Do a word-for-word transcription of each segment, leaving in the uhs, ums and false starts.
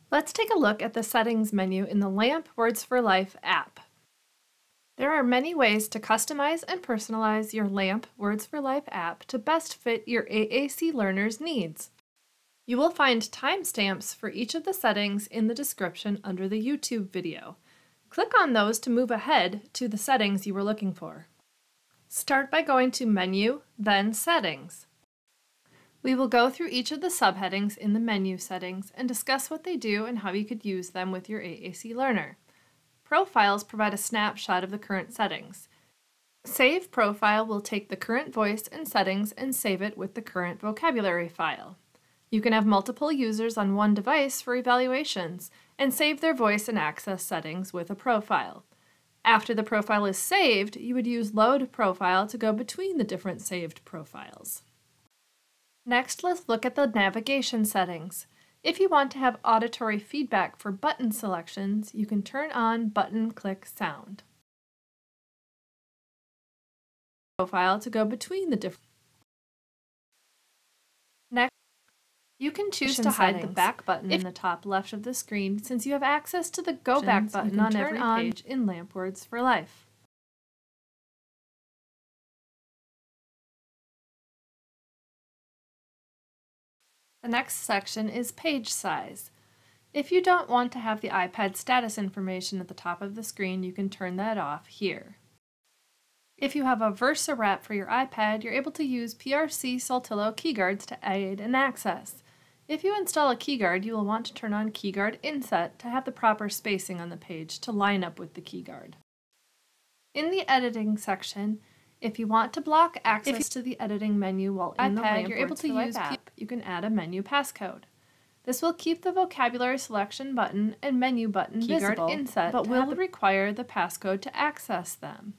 Let's take a look at the Settings menu in the LAMP Words for Life app. There are many ways to customize and personalize your LAMP Words for Life app to best fit your A A C learners' needs. You will find timestamps for each of the settings in the description under the YouTube video. Click on those to move ahead to the settings you were looking for. Start by going to Menu, then Settings. We will go through each of the subheadings in the menu settings and discuss what they do and how you could use them with your A A C learner. Profiles provide a snapshot of the current settings. Save Profile will take the current voice and settings and save it with the current vocabulary file. You can have multiple users on one device for evaluations and save their voice and access settings with a profile. After the profile is saved, you would use Load Profile to go between the different saved profiles. Next, let's look at the navigation settings. If you want to have auditory feedback for button selections, you can turn on Button Click Sound. Profile to go between the different. Next, you can choose to hide settings. The back button if in the top left of the screen, since you have access to the Go Back button on every page in LAMP Words for Life. The next section is page size. If you don't want to have the iPad status information at the top of the screen, you can turn that off here. If you have a Versa wrap for your iPad, you're able to use P R C-Saltillo keyguards to aid in access. If you install a keyguard, you will want to turn on Keyguard Inset to have the proper spacing on the page to line up with the keyguard. In the editing section, if you want to block access to the editing menu while in the iPad, you're able to use app. You can add a menu passcode. This will keep the vocabulary selection button and menu button visible, inset, but will require the passcode to access them.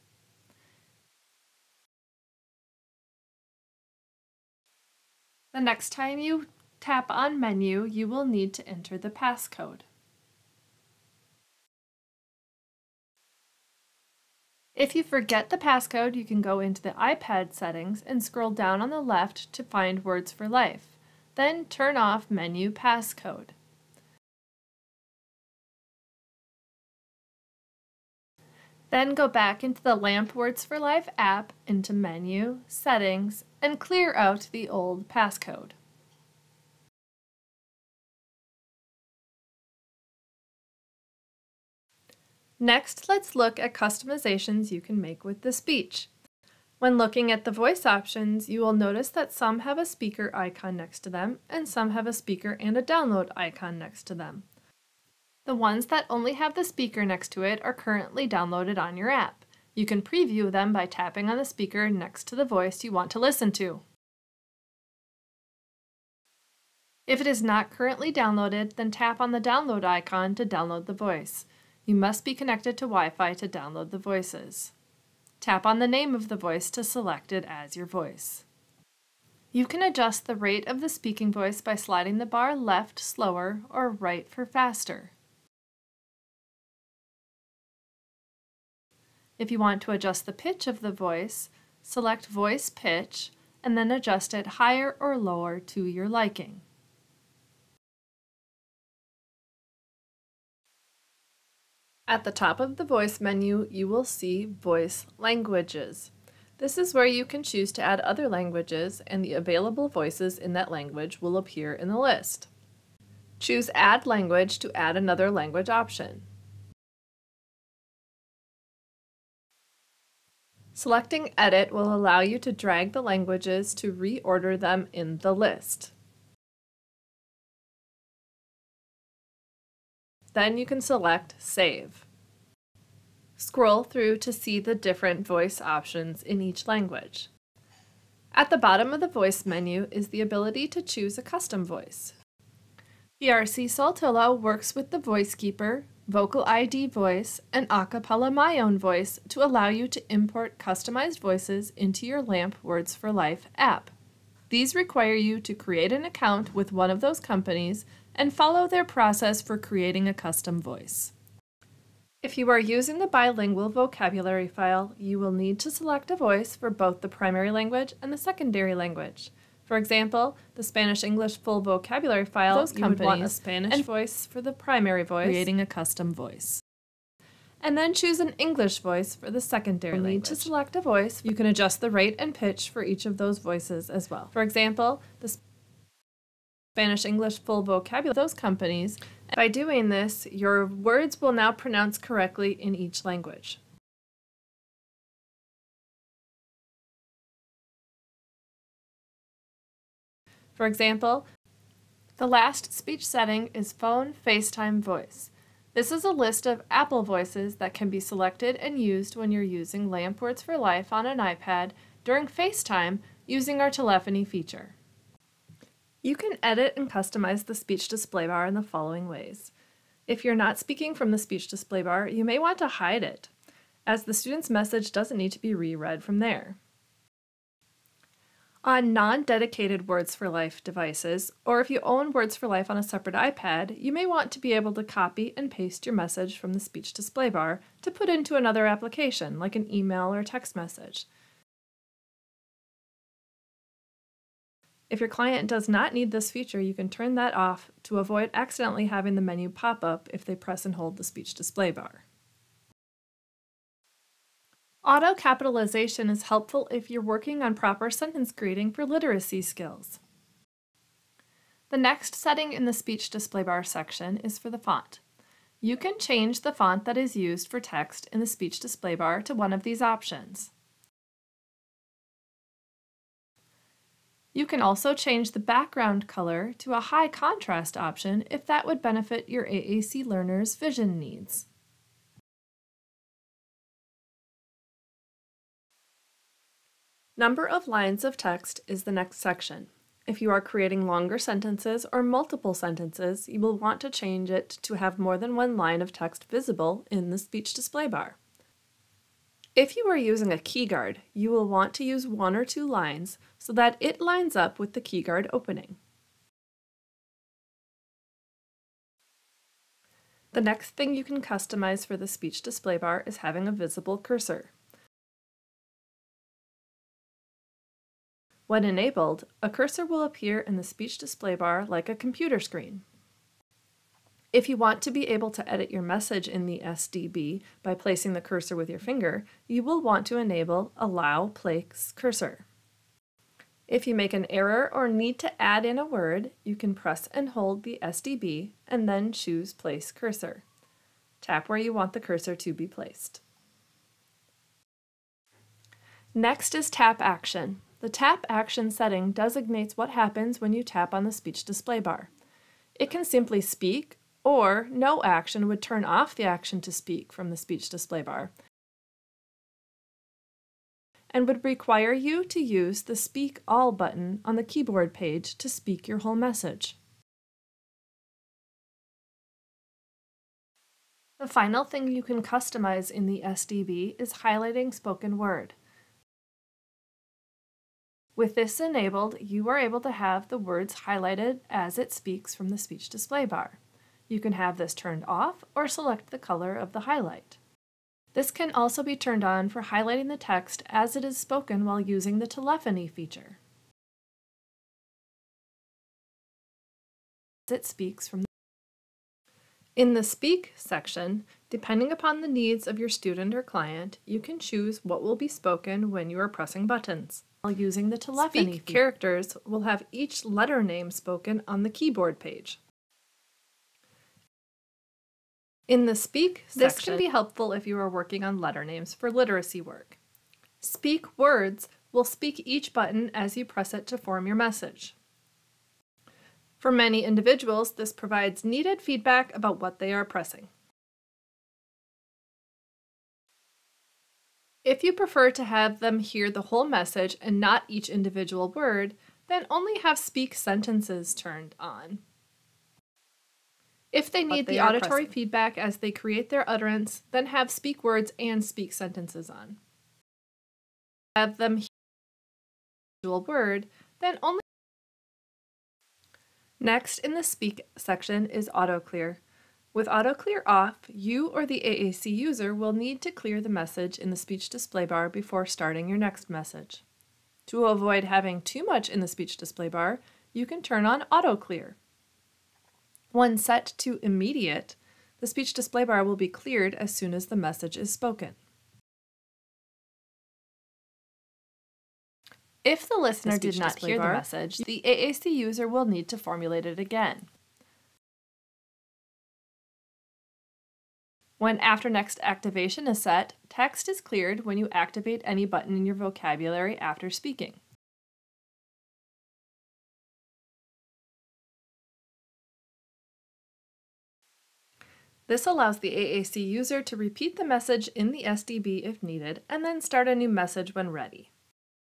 The next time you tap on Menu, you will need to enter the passcode. If you forget the passcode, you can go into the iPad settings and scroll down on the left to find Words for Life. Then turn off Menu Passcode. Then go back into the LAMP Words for Life app, into Menu, Settings, and clear out the old passcode. Next, let's look at customizations you can make with the speech. When looking at the voice options, you will notice that some have a speaker icon next to them, and some have a speaker and a download icon next to them. The ones that only have the speaker next to it are currently downloaded on your app. You can preview them by tapping on the speaker next to the voice you want to listen to. If it is not currently downloaded, then tap on the download icon to download the voice. You must be connected to Wi-Fi to download the voices. Tap on the name of the voice to select it as your voice. You can adjust the rate of the speaking voice by sliding the bar left slower or right for faster. If you want to adjust the pitch of the voice, select Voice Pitch and then adjust it higher or lower to your liking. At the top of the voice menu, you will see Voice Languages. This is where you can choose to add other languages, and the available voices in that language will appear in the list. Choose Add Language to add another language option. Selecting Edit will allow you to drag the languages to reorder them in the list. Then you can select Save. Scroll through to see the different voice options in each language. At the bottom of the voice menu is the ability to choose a custom voice. P R C-Saltillo works with the Voice Keeper, Vocal I D Voice, and Acapella My Own Voice to allow you to import customized voices into your LAMP Words for Life app. These require you to create an account with one of those companies and follow their process for creating a custom voice. If you are using the bilingual vocabulary file, you will need to select a voice for both the primary language and the secondary language. For example, the Spanish-English full vocabulary file, Those you would want a companies Spanish and voice for the primary voice, creating a custom voice. and then choose an English voice for the secondary You'll language. need To select a voice, you can adjust the rate and pitch for each of those voices as well. For example, the Spanish-English full vocabulary, those companies. By doing this, your words will now pronounce correctly in each language. For example, the last speech setting is Phone, FaceTime, Voice. This is a list of Apple voices that can be selected and used when you're using LAMP Words for Life on an iPad during FaceTime using our telephony feature. You can edit and customize the speech display bar in the following ways. If you're not speaking from the speech display bar, you may want to hide it, as the student's message doesn't need to be reread from there. On non-dedicated Words for Life devices, or if you own Words for Life on a separate iPad, you may want to be able to copy and paste your message from the speech display bar to put into another application, like an email or text message. If your client does not need this feature, you can turn that off to avoid accidentally having the menu pop up if they press and hold the speech display bar. Auto capitalization is helpful if you're working on proper sentence creating for literacy skills. The next setting in the speech display bar section is for the font. You can change the font that is used for text in the speech display bar to one of these options. You can also change the background color to a high contrast option if that would benefit your A A C learners' vision needs. Number of lines of text is the next section. If you are creating longer sentences or multiple sentences, you will want to change it to have more than one line of text visible in the speech display bar. If you are using a keyguard, you will want to use one or two lines so that it lines up with the keyguard opening. The next thing you can customize for the speech display bar is having a visible cursor. When enabled, a cursor will appear in the speech display bar like a computer screen. If you want to be able to edit your message in the S D B by placing the cursor with your finger, you will want to enable Allow Place Cursor. If you make an error or need to add in a word, you can press and hold the S D B and then choose Place Cursor. Tap where you want the cursor to be placed. Next is Tap Action. The Tap Action setting designates what happens when you tap on the speech display bar. It can simply speak, or no action would turn off the action to speak from the speech display bar, and would require you to use the Speak All button on the keyboard page to speak your whole message. The final thing you can customize in the S D B is highlighting spoken word. With this enabled, you are able to have the words highlighted as it speaks from the speech display bar. You can have this turned off or select the color of the highlight. This can also be turned on for highlighting the text as it is spoken while using the telephony feature. It speaks from the In the Speak section, depending upon the needs of your student or client, you can choose what will be spoken when you are pressing buttons. While using the telephony Speak characters will have each letter name spoken on the keyboard page. In the Speak section, this can be helpful if you are working on letter names for literacy work. Speak Words will speak each button as you press it to form your message. For many individuals, this provides needed feedback about what they are pressing. If you prefer to have them hear the whole message and not each individual word, then only have Speak Sentences turned on. If they need the auditory feedback as they create their utterance, then have Speak Words and Speak Sentences on. Have them hear the individual word, then only. Next in the Speak section is Auto Clear. With Auto Clear off, you or the A A C user will need to clear the message in the speech display bar before starting your next message. To avoid having too much in the speech display bar, you can turn on Auto Clear. When set to immediate, the speech display bar will be cleared as soon as the message is spoken. If the listener did not hear the message, the A A C user will need to formulate it again. When After Next Activation is set, text is cleared when you activate any button in your vocabulary after speaking. This allows the A A C user to repeat the message in the S D B if needed, and then start a new message when ready.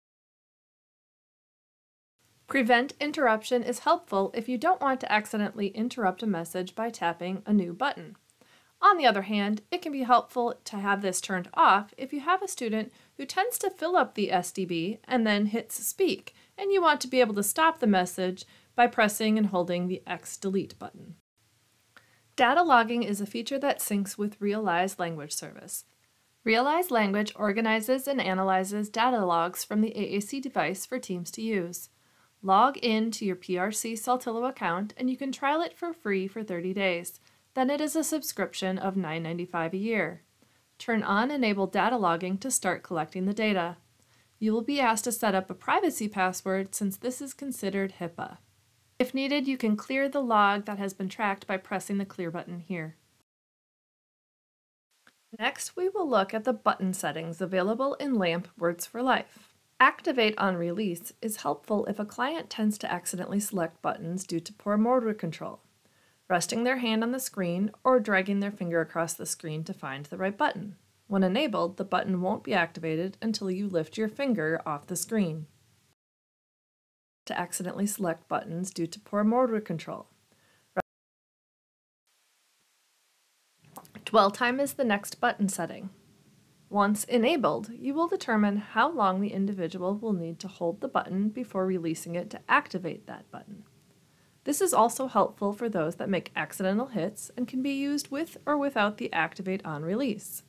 Prevent interruption is helpful if you don't want to accidentally interrupt a message by tapping a new button. On the other hand, it can be helpful to have this turned off if you have a student who tends to fill up the S D B and then hits speak, and you want to be able to stop the message by pressing and holding the X delete button. Data logging is a feature that syncs with Realize Language Service. Realize Language organizes and analyzes data logs from the A A C device for teams to use. Log in to your P R C-Saltillo account and you can trial it for free for thirty days. Then it is a subscription of nine ninety-five a year. Turn on Enable Data Logging to start collecting the data. You will be asked to set up a privacy password since this is considered HIPAA. If needed, you can clear the log that has been tracked by pressing the Clear button here. Next, we will look at the button settings available in LAMP Words for Life. Activate on release is helpful if a client tends to accidentally select buttons due to poor motor control, resting their hand on the screen or dragging their finger across the screen to find the right button. When enabled, the button won't be activated until you lift your finger off the screen. To accidentally select buttons due to poor motor control. Dwell time is the next button setting. Once enabled, you will determine how long the individual will need to hold the button before releasing it to activate that button. This is also helpful for those that make accidental hits and can be used with or without the Activate on release.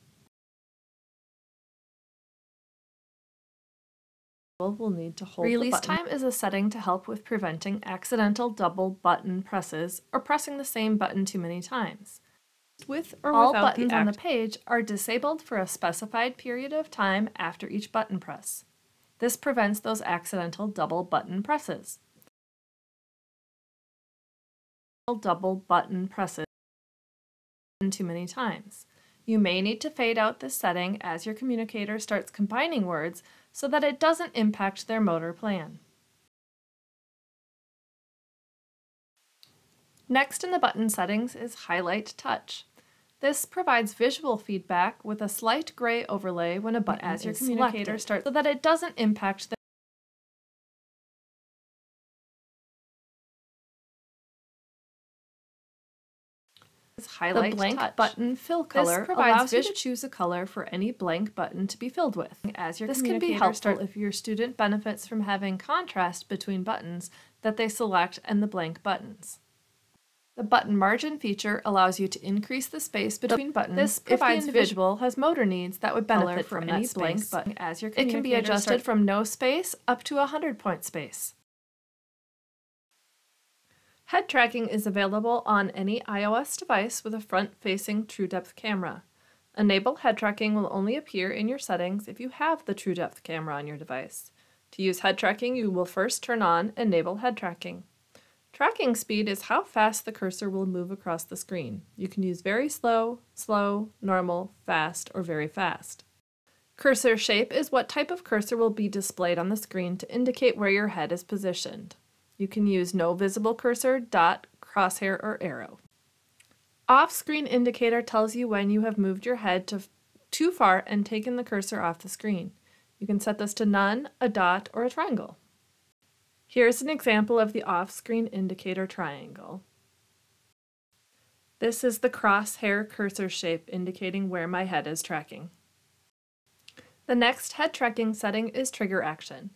Will need to hold Release time is a setting to help with preventing accidental double button presses or pressing the same button too many times. With or All without buttons the on the page are disabled for a specified period of time after each button press. This prevents those accidental double button presses. Double button presses too many times. You may need to fade out this setting as your communicator starts combining words so that it doesn't impact their motor plan. Next in the button settings is Highlight Touch. This provides visual feedback with a slight gray overlay when a button as your communicator selected, starts so that it doesn't impact the Highlight the blank touch. Button fill color this provides allows you to choose a color for any blank button to be filled with. As your this can be helpful start if your student benefits from having contrast between buttons that they select and the blank buttons. The button margin feature allows you to increase the space between buttons this if the individual has motor needs that would benefit from any blank button. As your it can be adjusted from no space up to one hundred point space. Head tracking is available on any iOS device with a front-facing true-depth camera. Enable head tracking will only appear in your settings if you have the true-depth camera on your device. To use head tracking, you will first turn on Enable Head Tracking. Tracking speed is how fast the cursor will move across the screen. You can use very slow, slow, normal, fast, or very fast. Cursor shape is what type of cursor will be displayed on the screen to indicate where your head is positioned. You can use no visible cursor, dot, crosshair, or arrow. Off-screen indicator tells you when you have moved your head to too far and taken the cursor off the screen. You can set this to none, a dot, or a triangle. Here's an example of the off-screen indicator triangle. This is the crosshair cursor shape indicating where my head is tracking. The next head tracking setting is Trigger Action.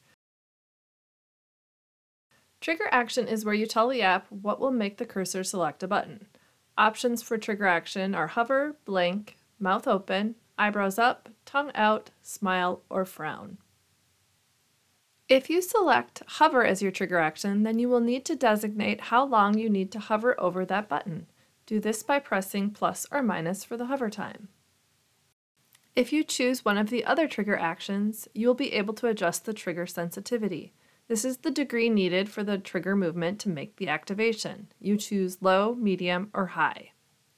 Trigger action is where you tell the app what will make the cursor select a button. Options for trigger action are hover, blink, mouth open, eyebrows up, tongue out, smile, or frown. If you select Hover as your trigger action, then you will need to designate how long you need to hover over that button. Do this by pressing plus or minus for the hover time. If you choose one of the other trigger actions, you will be able to adjust the trigger sensitivity. This is the degree needed for the trigger movement to make the activation. You choose low, medium, or high.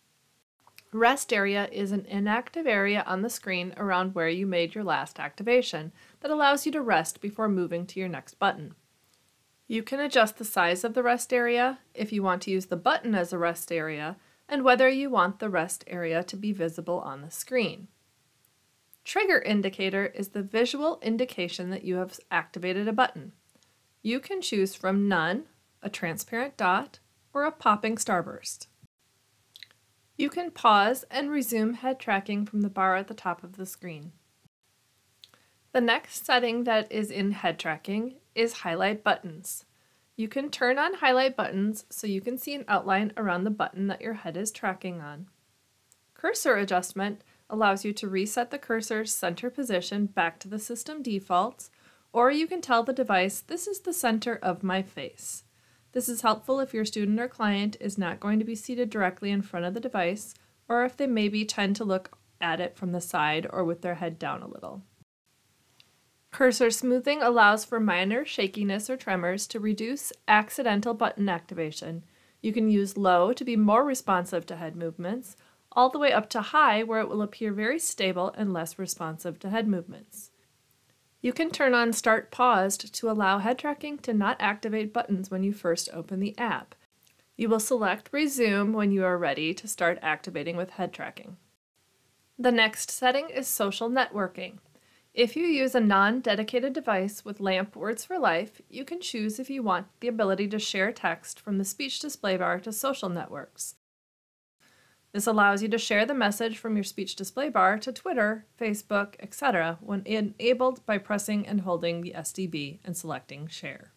Rest area is an inactive area on the screen around where you made your last activation that allows you to rest before moving to your next button. You can adjust the size of the rest area, if you want to use the button as a rest area, and whether you want the rest area to be visible on the screen. Trigger indicator is the visual indication that you have activated a button. You can choose from none, a transparent dot, or a popping starburst. You can pause and resume head tracking from the bar at the top of the screen. The next setting that is in head tracking is highlight buttons. You can turn on highlight buttons so you can see an outline around the button that your head is tracking on. Cursor adjustment allows you to reset the cursor's center position back to the system defaults, or you can tell the device, this is the center of my face. This is helpful if your student or client is not going to be seated directly in front of the device, or if they maybe tend to look at it from the side or with their head down a little. Cursor smoothing allows for minor shakiness or tremors to reduce accidental button activation. You can use low to be more responsive to head movements, all the way up to high where it will appear very stable and less responsive to head movements. You can turn on Start Paused to allow head tracking to not activate buttons when you first open the app. You will select Resume when you are ready to start activating with head tracking. The next setting is social networking. If you use a non-dedicated device with LAMP Words for Life, you can choose if you want the ability to share text from the speech display bar to social networks. This allows you to share the message from your speech display bar to Twitter, Facebook, et cetera when enabled by pressing and holding the S D B and selecting Share.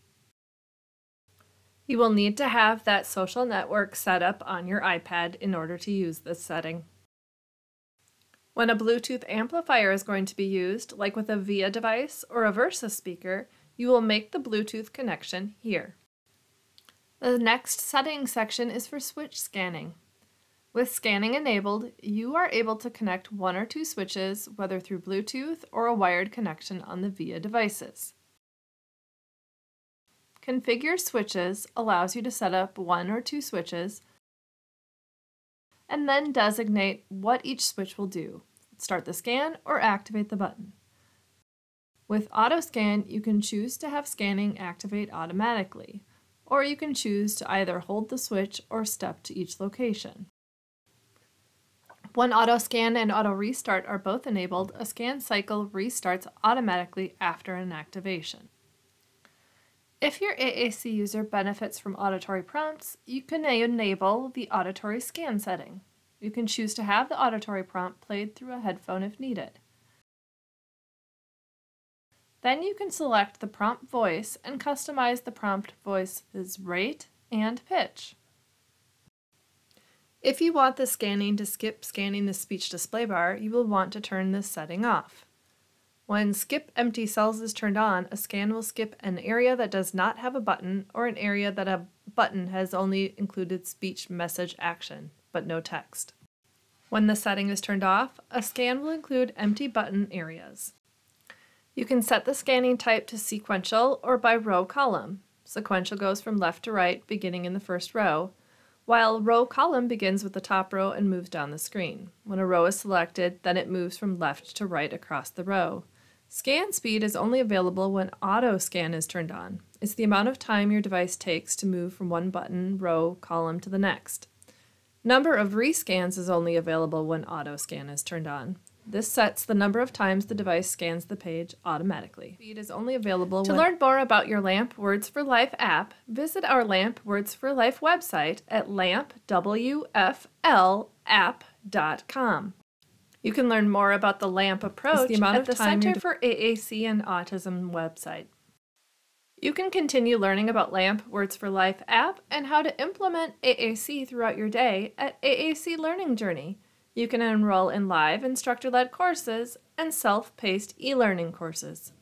You will need to have that social network set up on your iPad in order to use this setting. When a Bluetooth amplifier is going to be used, like with a VIA device or a Versa speaker, you will make the Bluetooth connection here. The next setting section is for switch scanning. With scanning enabled, you are able to connect one or two switches, whether through Bluetooth or a wired connection on the VIA devices. Configure switches allows you to set up one or two switches and then designate what each switch will do. Start the scan or activate the button. With Auto Scan, you can choose to have scanning activate automatically, or you can choose to either hold the switch or step to each location. When Auto Scan and Auto Restart are both enabled, a scan cycle restarts automatically after an activation. If your A A C user benefits from auditory prompts, you can enable the auditory scan setting. You can choose to have the auditory prompt played through a headphone if needed. Then you can select the prompt voice and customize the prompt voice's rate and pitch. If you want the scanning to skip scanning the speech display bar, you will want to turn this setting off. When Skip Empty Cells is turned on, a scan will skip an area that does not have a button or an area that a button has only included speech message action, but no text. When the setting is turned off, a scan will include empty button areas. You can set the scanning type to sequential or by row column. Sequential goes from left to right, beginning in the first row, while row column begins with the top row and moves down the screen. When a row is selected, then it moves from left to right across the row. Scan speed is only available when Auto Scan is turned on. It's the amount of time your device takes to move from one button, row, column to the next. Number of rescans is only available when Auto Scan is turned on. This sets the number of times the device scans the page automatically. Speed is only available to when... learn more about your LAMP Words for Life app, visit our LAMP Words for Life website at lamp w f l app dot com. You can learn more about the LAMP approach the amount at of the Center for A A C and Autism website. You can continue learning about LAMP Words for Life app and how to implement A A C throughout your day at A A C Learning Journey. You can enroll in live instructor-led courses and self-paced e-learning courses.